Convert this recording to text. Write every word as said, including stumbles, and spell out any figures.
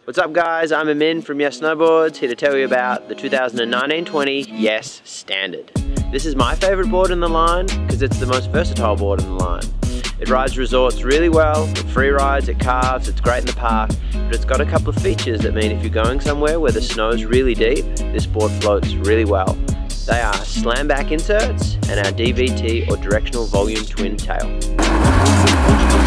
What's up guys, I'm Amin from Yes Snowboards, here to tell you about the two thousand nineteen twenty Yes Standard. This is my favourite board in the line because it's the most versatile board in the line. It rides resorts really well, it free rides, it carves, it's great in the park, but it's got a couple of features that mean if you're going somewhere where the snow's really deep, this board floats really well. They are slam back inserts and our D V T or Directional Volume Twin tail.